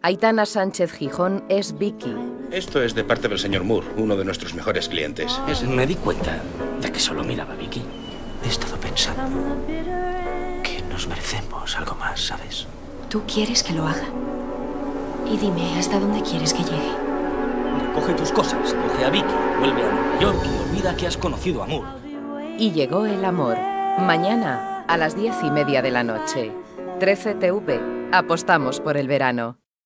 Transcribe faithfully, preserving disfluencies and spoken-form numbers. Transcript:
Aitana Sánchez Gijón es Vicky. Esto es de parte del señor Moore, uno de nuestros mejores clientes. Es, me di cuenta de que solo miraba a Vicky. He estado pensando que nos merecemos algo más, ¿sabes? ¿Tú quieres que lo haga? Y dime, ¿hasta dónde quieres que llegue? Recoge tus cosas, coge a Vicky, vuelve a Nueva York y olvida que has conocido a Moore. Y llegó el amor. Mañana, a las diez y media de la noche. trece T V. Apostamos por el verano.